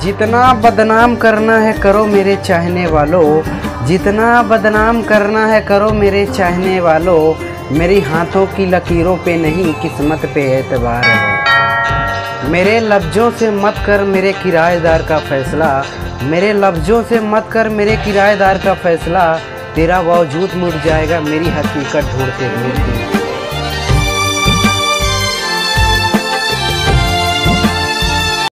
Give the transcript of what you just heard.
जितना बदनाम करना है करो मेरे चाहने वालों, जितना बदनाम करना है करो मेरे चाहने वालों, मेरी हाथों की लकीरों पे नहीं किस्मत पे एतबार है। मेरे लफ्ज़ों से मत कर मेरे किराएदार का फ़ैसला, मेरे लफ्ज़ों से मत कर मेरे किराएदार का फ़ैसला, तेरा वजूद मुड़ जाएगा मेरी हकीकत ढूंढते ढूंढते।